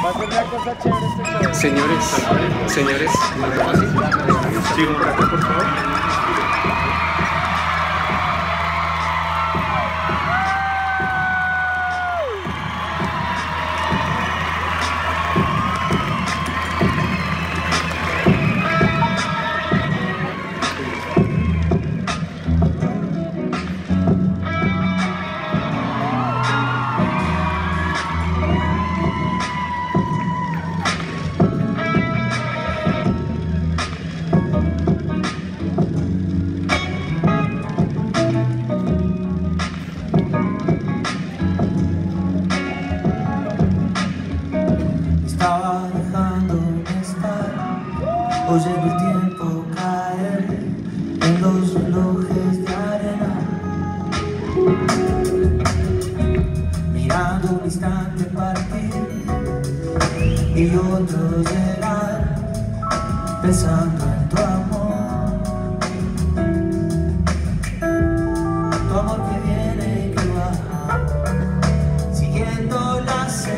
Va a ser una cosa chévere este show. Señores, sigo por acá, por favor. Oyendo el tiempo caer en los relojes de arena, mirando un instante partir y otro llegar, pensando en tu amor que viene y que va, siguiendo las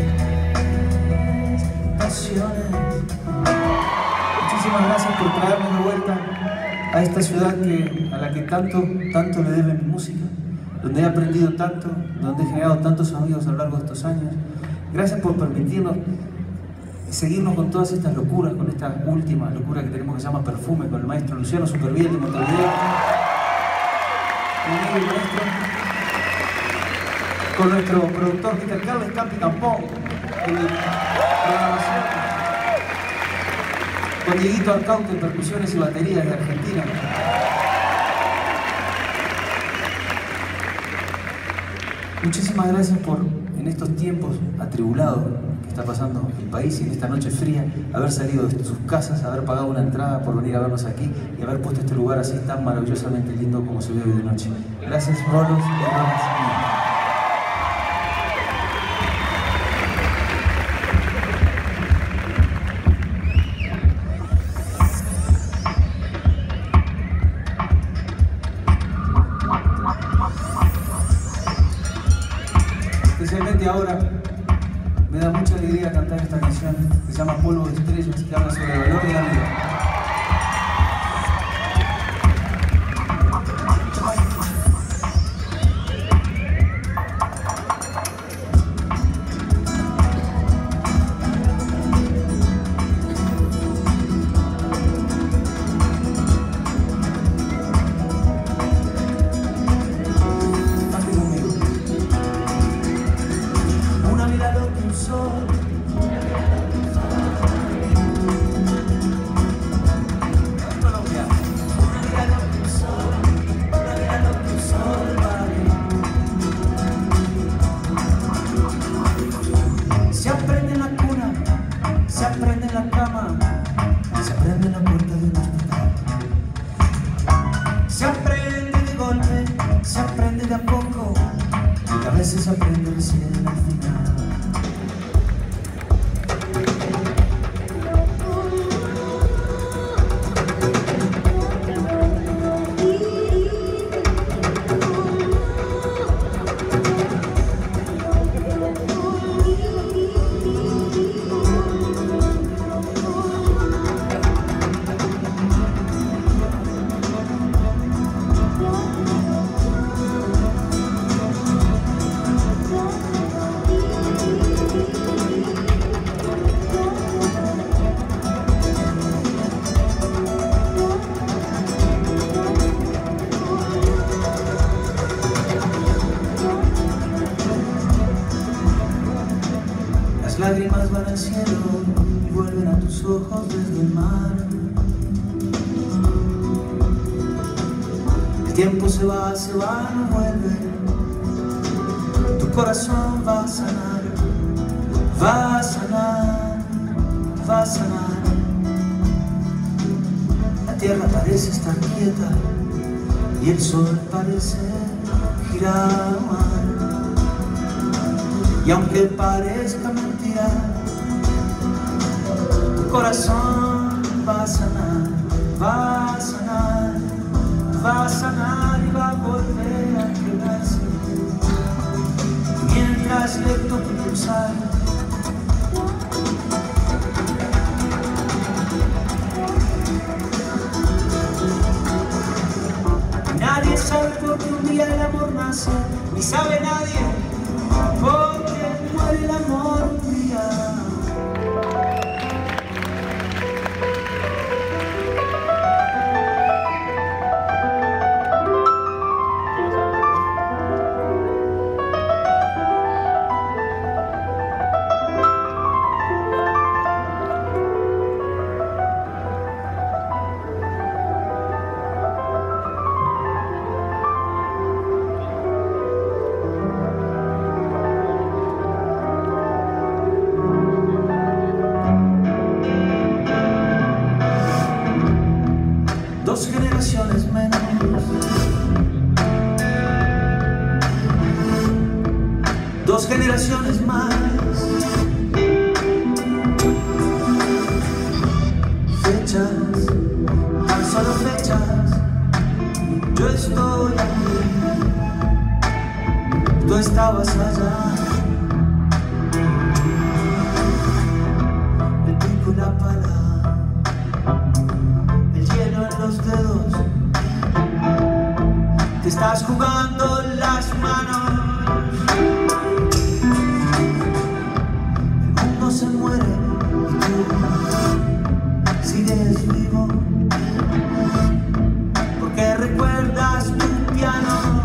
estaciones. Muchísimas gracias por traerme de vuelta a esta ciudad a la que tanto le debe mi música, donde he aprendido tanto, donde he generado tantos amigos a lo largo de estos años. Gracias por permitirnos seguirnos con todas estas locuras, con esta última locura que tenemos que se llama Perfume, con el maestro Luciano Superviel de Montevideo, mi amigo y maestro, con nuestro productor Mr. Carles Campi Campón, en programación, con Dieguito Arcaute en percusiones y baterías de Argentina. Muchísimas gracias por, en estos tiempos atribulados que está pasando el país y en esta noche fría, haber salido de sus casas, haber pagado una entrada por venir a vernos aquí y haber puesto este lugar así tan maravillosamente lindo como se ve hoy de noche. Gracias, Rolos y hermanas. Especialmente ahora me da mucha alegría cantar esta canción que se llama Polvo de Estrellas, que habla sobre el valor de la vida. Se aprende en la cuna, se aprende en la cama, se aprende en la puerta de un hospital. Se aprende de golpe, se aprende de a poco, y a veces se aprende recién al final. Las lágrimas van al cielo y vuelven a tus ojos desde el mar. El tiempo se va, no vuelve. Tu corazón va a sanar, va a sanar, va a sanar. La tierra parece estar quieta y el sol parece girar. Y aunque parezca mentira, tu corazón va a sanar, va a sanar, va a sanar y va a volver a quedarse. Mientras le toque pulsar sabe por qué un día el amor nace, ni sabe nadie por qué muere el amor un día. Dos generaciones menos, dos generaciones más, fechas, tan solo fechas. Yo estoy aquí, tú estabas allá. El pico y la pala, los dedos, te estás jugando las manos. El mundo se muere y tú sigues vivo, porque recuerdas tu piano.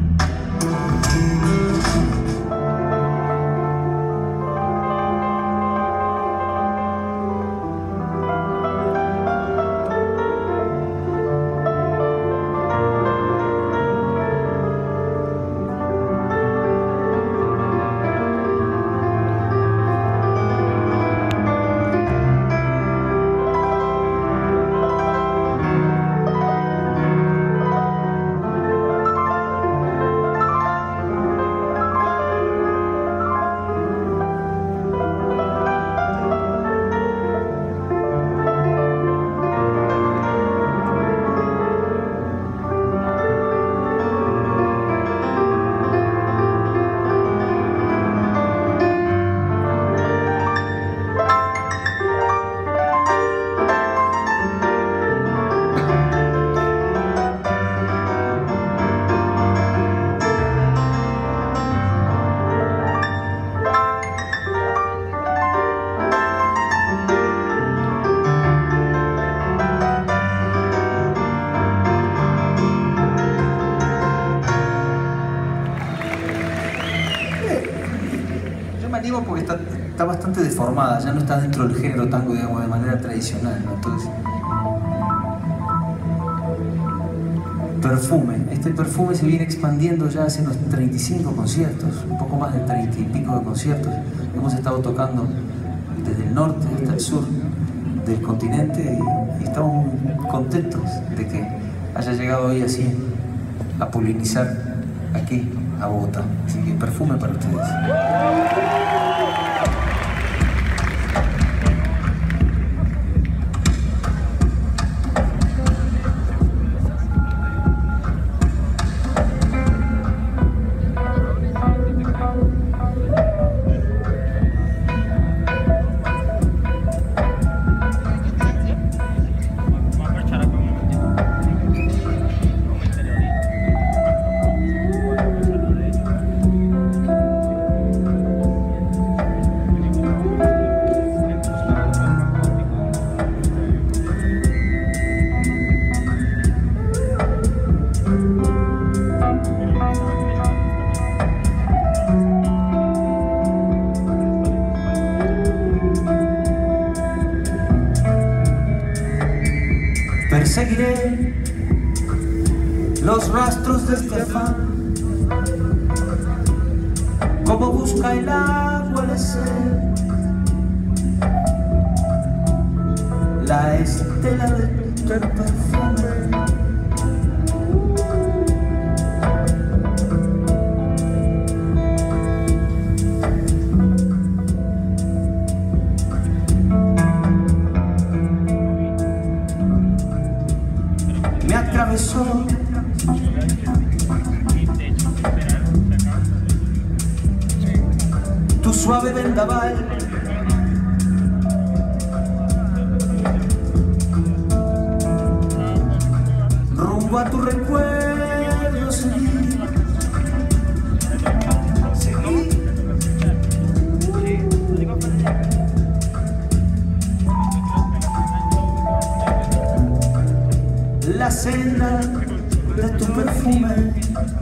Porque está bastante deformada, ya no está dentro del género tango, digamos, de manera tradicional, ¿no? Entonces, Perfume. Este Perfume se viene expandiendo ya hace unos 35 conciertos, un poco más de 30 y pico de conciertos. Hemos estado tocando desde el norte hasta el sur del continente y estamos muy contentos de que haya llegado hoy así a polinizar aquí a Bogotá. Así que Perfume para ustedes. Perseguiré los rastros de este afán, como busca el agua el ser, la estela de tu perfume. Me atravesó tu suave vendaval, rumbo a tu recuerdo la senda de tu perfume.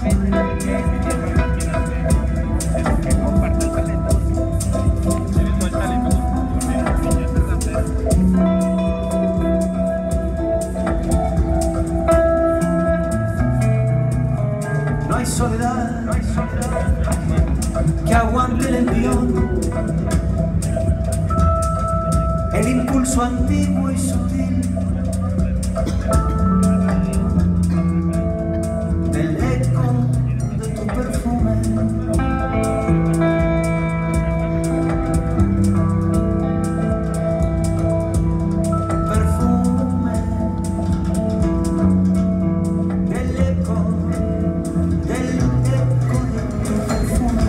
No hay soledad que aguante el envión, el impulso antiguo y sutil del eco de tu perfume. Perfume del eco de tu perfume.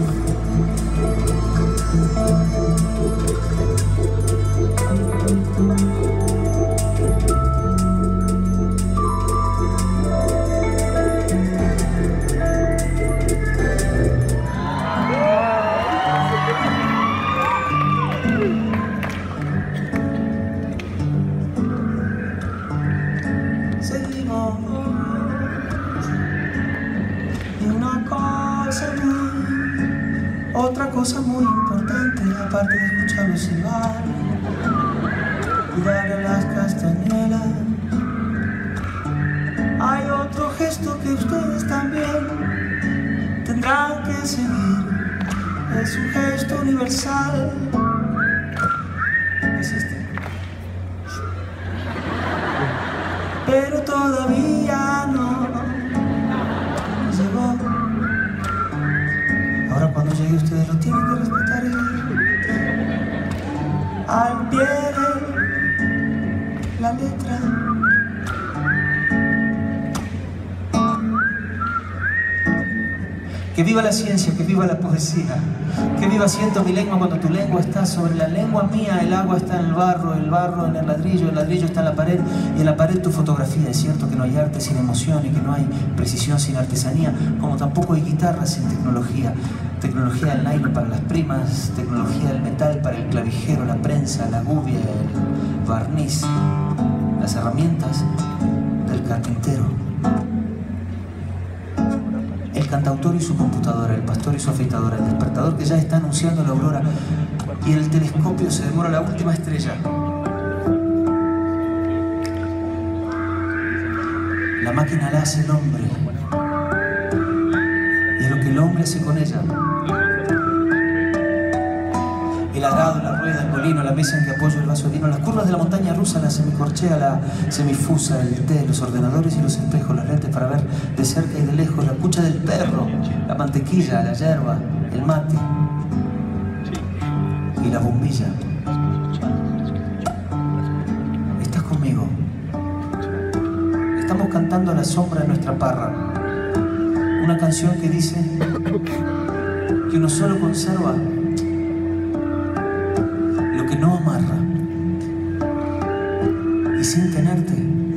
Seguimos y una cosa muy, otra cosa muy importante, aparte de escucharlo silbar y darle las castañuelas, hay otro gesto que ustedes también tendrán que seguir. Es un gesto universal. Es este. Pero todavía no llegó. Ahora cuando llegue ustedes lo tienen que respetar al pie de la letra. Que viva la ciencia, que viva la poesía, que viva siento mi lengua cuando tu lengua está sobre la lengua mía. El agua está en el barro en el ladrillo está en la pared y en la pared tu fotografía. Es cierto que no hay arte sin emoción y que no hay precisión sin artesanía, como tampoco hay guitarra sin tecnología. Tecnología del nylon para las primas, tecnología del metal para el clavijero, la prensa, la gubia, el barniz, las herramientas del carpintero. El cantautor y su computadora, el pastor y su afeitadora, el despertador que ya está anunciando la aurora, y en el telescopio se demora la última estrella. La máquina la hace el hombre, y es lo que el hombre hace con ella. El arado, la rueda, el molino, la mesa en que apoyo el vaso de vino, las curvas de la montaña rusa, la semicorchea, la semifusa, el té, los ordenadores y los espejos, las lentes para ver de cerca y de lejos, la cucha del perro, la mantequilla, la yerba, el mate y la bombilla. ¿Estás conmigo? Estamos cantando a la sombra de nuestra parra, una canción que dice que uno solo conserva lo que no amarra, y sin tenerte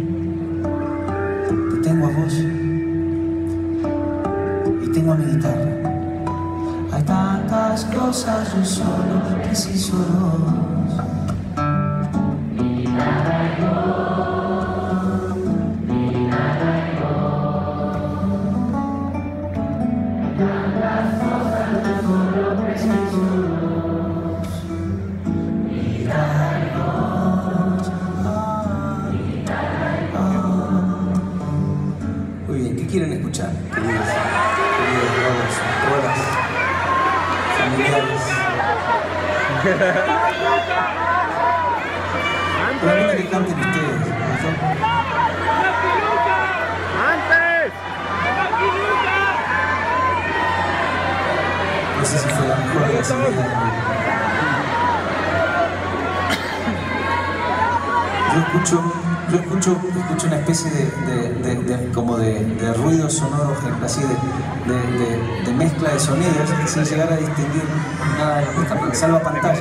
te tengo a vos y tengo a mi guitarra. Hay tantas cosas, yo solo preciso dos. Muy bien, ¿qué quieren escuchar? Queridos rolas, familiares. Una que canten ustedes. ¡Antes! No sé si fue la mejor de las ideas. Yo escucho una especie de ruido sonoro, así de mezcla de sonidos, sin llegar a distinguir nada de la música, porque salva pantallas.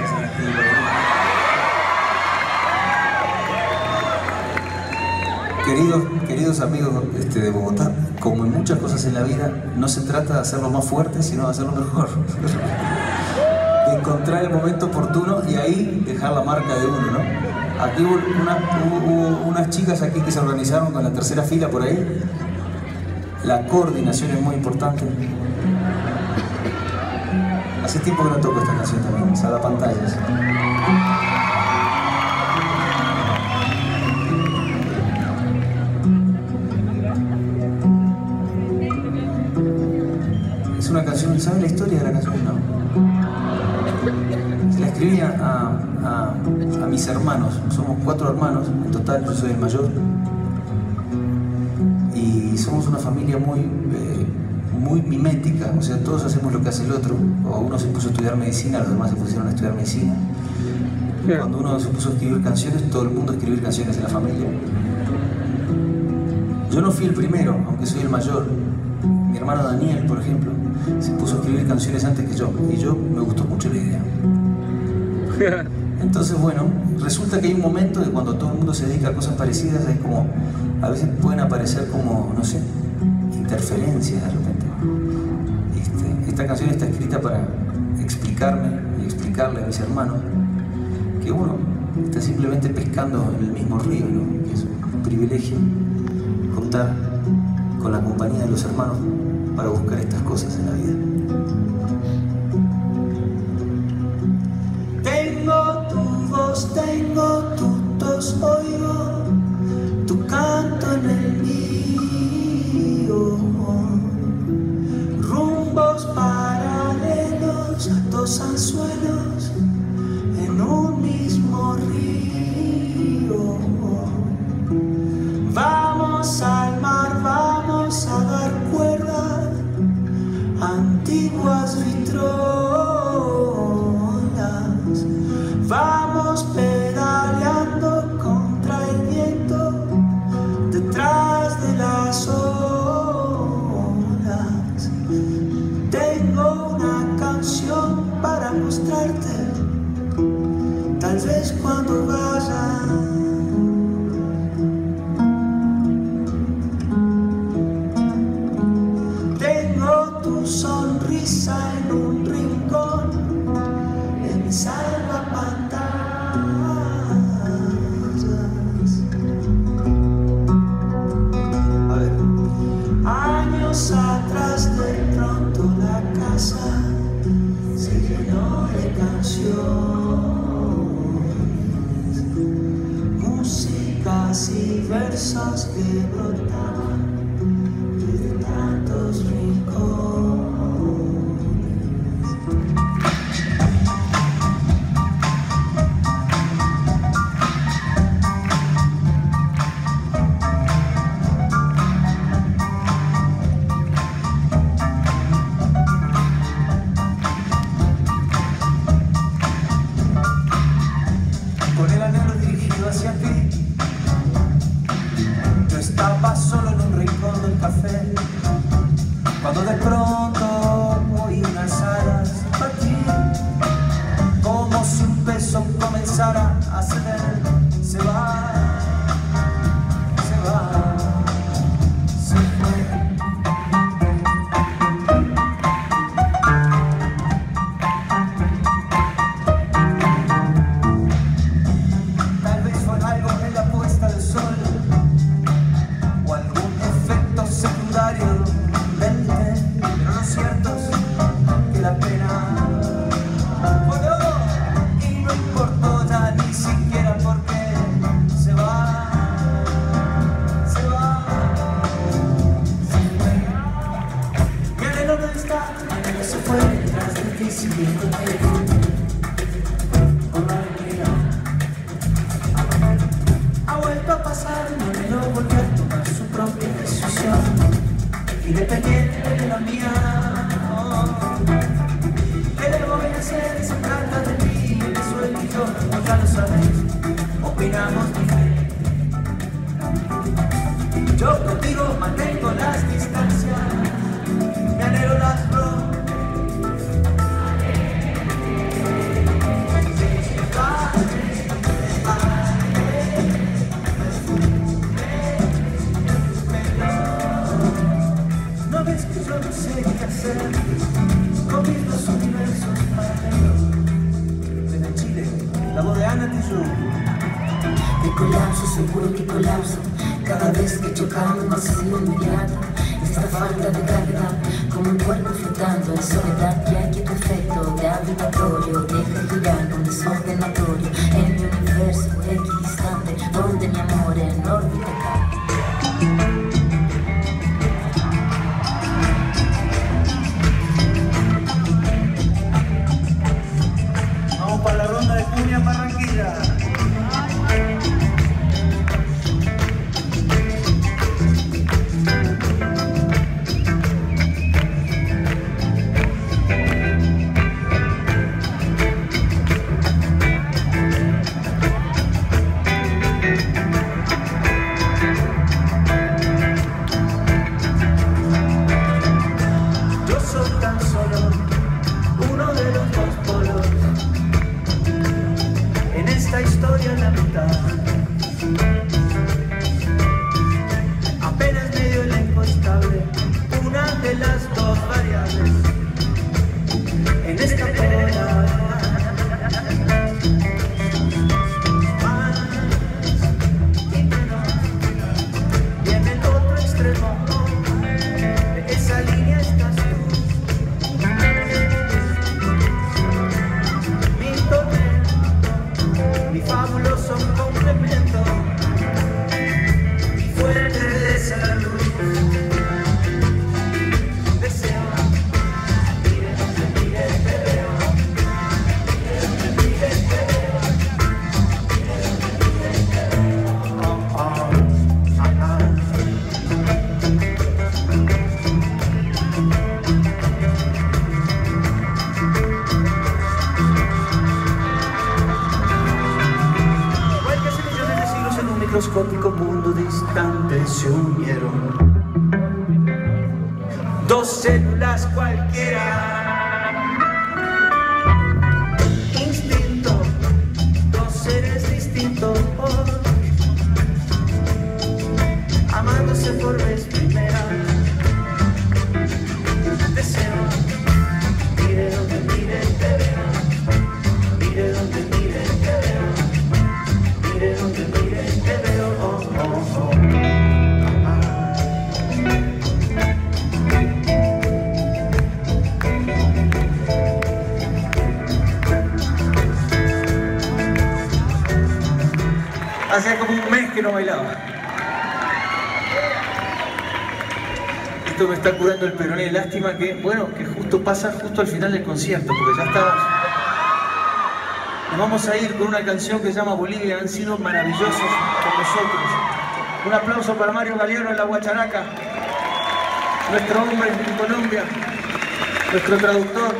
Queridos amigos de Bogotá, como en muchas cosas en la vida, no se trata de hacerlo más fuerte, sino de hacerlo mejor. De encontrar el momento oportuno y ahí dejar la marca de uno, ¿no? Aquí hubo unas chicas aquí que se organizaron con la tercera fila por ahí. La coordinación es muy importante. Hace tiempo que no toco esta canción también, Salvapantallas. Es una canción, ¿saben la historia de la canción? No. La escribí a mis hermanos, somos 4 hermanos, en total yo soy el mayor. Y somos una familia muy mimética, o sea, todos hacemos lo que hace el otro. O uno se puso a estudiar medicina, los demás se pusieron a estudiar medicina. Cuando uno se puso a escribir canciones, todo el mundo a escribir canciones en la familia. Yo no fui el primero, aunque soy el mayor. Mi hermano Daniel, por ejemplo, se puso a escribir canciones antes que yo, y yo me gustó mucho la idea. Entonces, bueno, resulta que hay un momento de cuando todo el mundo se dedica a cosas parecidas, hay como, a veces pueden aparecer como, no sé, interferencias de repente. Esta canción está escrita para explicarme y explicarle a mis hermanos que uno está simplemente pescando en el mismo río, ¿no? Que es un privilegio contar con la compañía de los hermanos para buscar estas cosas en la vida. Tengo tu voz, tengo tu tos, oigo tu canto en el mío. Rumbos paralelos, 2 anzuelos en un mismo río. Vamos al mar, vamos a dar cuerda, antiguas vitrolas. Vamos pedaleando contra el viento, detrás de las olas. Tengo una canción para mostrarte, tal vez cuando vaya. Tengo tu sonrisa en un rincón, en mi salvapantallas. A ver. Años atrás de pronto la casa se llenó de canciones, músicas y versos que brotaban desde tantos rincones. Con el anhelo dirigido hacia ti, yo estaba solo en un rincón del café, cuando de pronto oí unas alas partir, como si un beso comenzara a ceder. Se va, se va, se fue. Tal vez fue algo en la puesta del sol, o algún efecto secundario del té, pero lo cierto es que la pena voló y no importó ya ni siquiera por qué. Se va, se va, se fue. Mi anhelo no está, mi anhelo se fue detrás de ti siguiéndote con la alegría. Ha vuelto a pasar, mi anhelo volvió a tomar su propia decisión, independiente de la mía. ¿Qué le voy a hacer? Se trata de mí, eso es yo, no ya lo sabéis, opinamos diferente. Yo contigo mantengo las distancias, mi anhelo las rompe. No ves que yo no sé qué hacer con mis 2 universos paralelos. Desde Chile, la voz de Ana Tijoux. De colapso, seguro que colapso. Cada vez que chocamos no ha sido inmediato. Esta falta de gravedad, como un cuerpo flotando en soledad. Ya que tu efecto de habitatorio deja girar un desorden notorio en mi universo equidistante, donde mi amor en órbita cae. Vamos para la ronda de cumbia en Barranquilla. Apenas medio elenco estable, una de las dos variables en esta pola. Más y menos, y en el otro extremo de esa línea estás tú. Mi tormento, mi fabuloso complemento, mi fuerte de salud. Deseo, mire donde mire te veo, mire donde mire te veo, mire donde mire te veo. Oh, oh, igual que hace millones de siglos en un microscópico mundo distante se unieron dos células cualquiera, instinto, dos seres distintos, amándose por vez primera. Deseo, mire donde mire te veo, mire donde mire te veo, mire donde mire te veo. Oh, oh, oh. Hacía como un mes que no bailaba. Esto me está curando el peroné. Lástima que, bueno, que justo pasa justo al final del concierto, porque ya estamos. Nos vamos a ir con una canción que se llama Bolivia. Han sido maravillosos con nosotros. Un aplauso para Mario Galeano en la guacharaca, nuestro hombre en Colombia, nuestro traductor.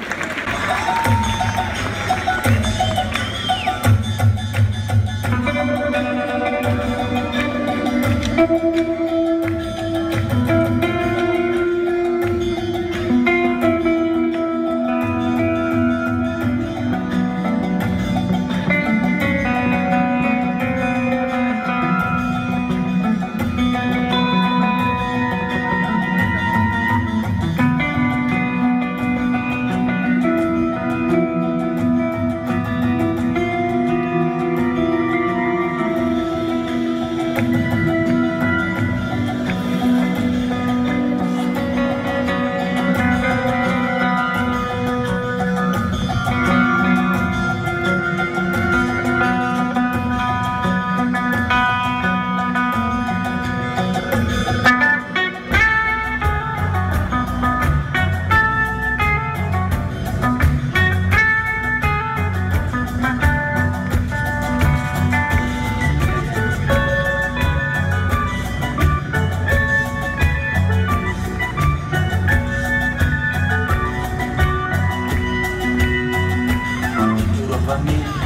Europa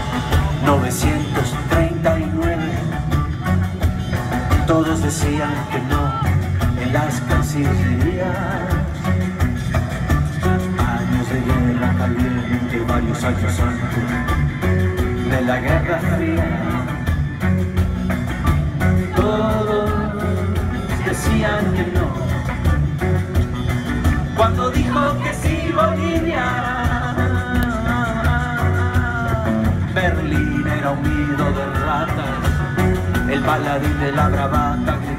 1939, todos decían que no en las cancillerías. Años de guerra caliente, varios años antes de la Guerra Fría. Todos decían que no cuando dijo que sí Bolivia. Berlín era un nido de ratas baladín de la bravata.